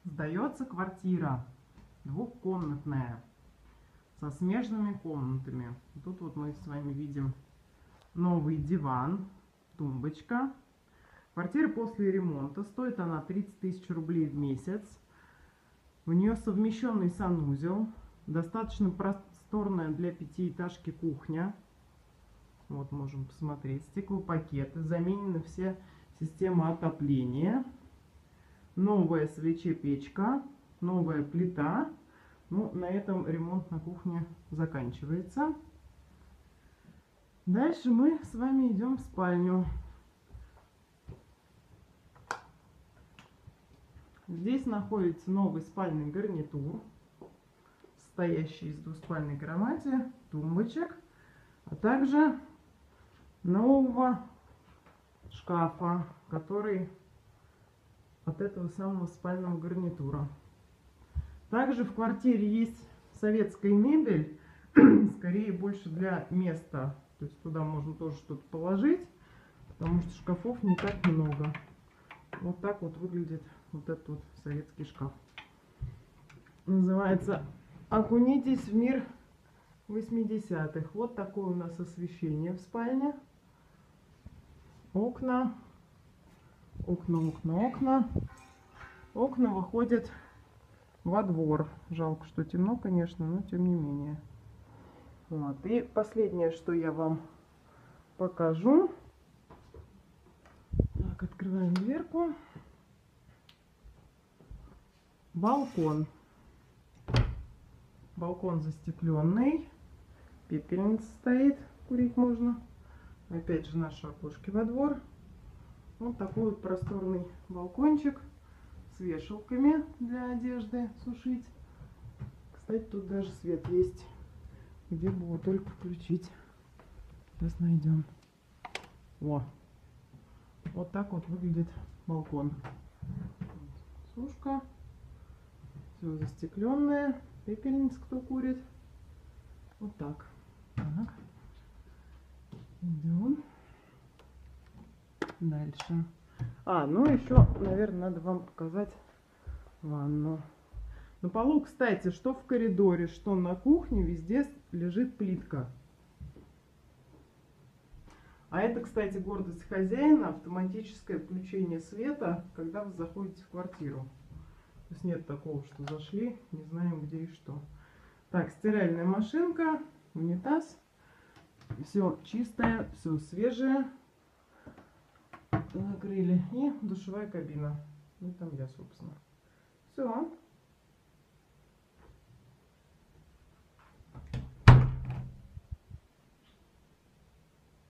Сдается квартира двухкомнатная со смежными комнатами. Тут вот мы с вами видим новый диван, тумбочка. Квартира после ремонта. Стоит она 30 тысяч рублей в месяц. У нее совмещенный санузел. Достаточно просторная для пятиэтажки кухня. Вот можем посмотреть. Стеклопакеты. Заменены все системы отопления. Новая свеча-печка. Новая плита. Ну, на этом ремонт на кухне заканчивается. Дальше мы с вами идем в спальню. Здесь находится новый спальный гарнитур, состоящий из двуспальной кровати, тумбочек, а также нового шкафа, который от этого самого спального гарнитура. Также в квартире есть советская мебель, скорее больше для места. То есть туда можно тоже что-то положить, потому что шкафов не так много. Вот так вот выглядит вот этот вот советский шкаф. Называется «Окунитесь в мир 80-х». Вот такое у нас освещение в спальне. Окна. Окна выходят во двор. Жалко, что темно, конечно, но тем не менее. Вот. И последнее, что я вам покажу. Так, открываем дверку. Балкон. Балкон застекленный. Пепельница стоит. Курить можно. Опять же наши окошки во двор. Вот такой вот просторный балкончик с вешалками для одежды сушить. Кстати, тут даже свет есть. Где было только включить. Сейчас найдем. О! Вот так вот выглядит балкон. Сушка. Все застекленное. Пепельница, кто курит. Вот так. Так. Идем дальше. Ну еще, наверное, надо вам показать ванну. На полу, кстати, что в коридоре, что на кухне, везде лежит плитка. А это, кстати, гордость хозяина, автоматическое включение света, когда вы заходите в квартиру. То есть нет такого, что зашли, не знаем где и что. Так, стиральная машинка, унитаз. Все чистое, все свежее. Накрыли. И душевая кабина. Ну, там я, собственно. Все.